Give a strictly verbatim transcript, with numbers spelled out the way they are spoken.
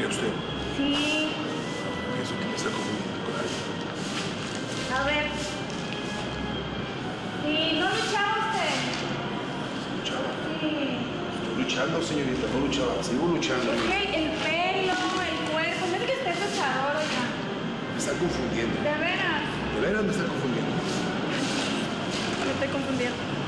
¿Era usted? Sí. Pienso que me está confundiendo con alguien. A ver. Sí, ¿no luchaba usted? ¿Luchaba? Sí. Estoy luchando, señorita, no luchaba. Sigo luchando. Es que el pelo, el cuerpo, no es que usted es luchador, oiga. Me está confundiendo. ¿De veras? De veras me está confundiendo. Me estoy confundiendo.